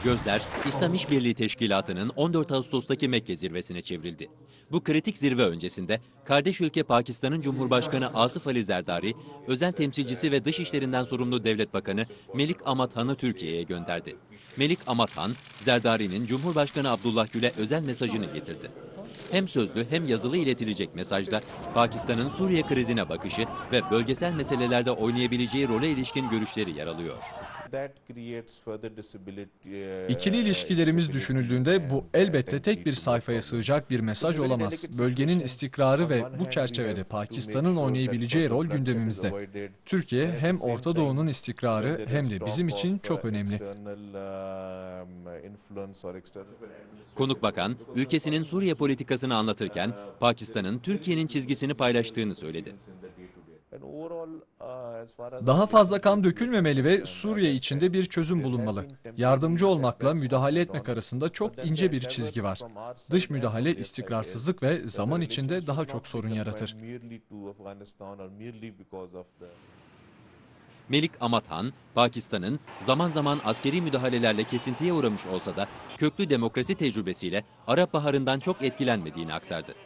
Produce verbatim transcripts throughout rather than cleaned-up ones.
Gözler, İslam İşbirliği Teşkilatı'nın on dört Ağustos'taki Mekke zirvesine çevrildi. Bu kritik zirve öncesinde kardeş ülke Pakistan'ın Cumhurbaşkanı Asif Ali Zerdari, özel temsilcisi ve dışişlerinden sorumlu Devlet Bakanı Melik Ahmad Han'ı Türkiye'ye gönderdi. Melik Ahmad Han, Zerdari'nin Cumhurbaşkanı Abdullah Gül'e özel mesajını getirdi. Hem sözlü hem yazılı iletilecek mesajda Pakistan'ın Suriye krizine bakışı ve bölgesel meselelerde oynayabileceği role ilişkin görüşleri yer alıyor. İkili ilişkilerimiz düşünüldüğünde bu elbette tek bir sayfaya sığacak bir mesaj olamaz. Bölgenin istikrarı ve bu çerçevede Pakistan'ın oynayabileceği rol gündemimizde. Türkiye hem Orta Doğu'nun istikrarı hem de bizim için çok önemli. Konuk bakan, ülkesinin Suriye politikasını anlatırken Pakistan'ın Türkiye'nin çizgisini paylaştığını söyledi. Daha fazla kan dökülmemeli ve Suriye içinde bir çözüm bulunmalı. Yardımcı olmakla müdahale etmek arasında çok ince bir çizgi var. Dış müdahale istikrarsızlık ve zaman içinde daha çok sorun yaratır. Melik Ahmad Han, Pakistan'ın zaman zaman askeri müdahalelerle kesintiye uğramış olsa da köklü demokrasi tecrübesiyle Arap Baharı'ndan çok etkilenmediğini aktardı.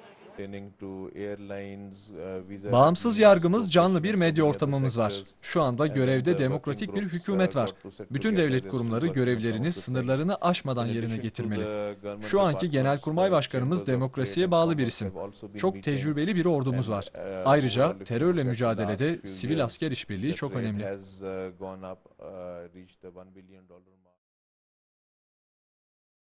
Bağımsız yargımız, canlı bir medya ortamımız var. Şu anda görevde demokratik bir hükümet var. Bütün devlet kurumları görevlerini sınırlarını aşmadan yerine getirmeli. Şu anki Genelkurmay Başkanımız demokrasiye bağlı bir isim. Çok tecrübeli bir ordumuz var. Ayrıca terörle mücadelede sivil asker işbirliği çok önemli.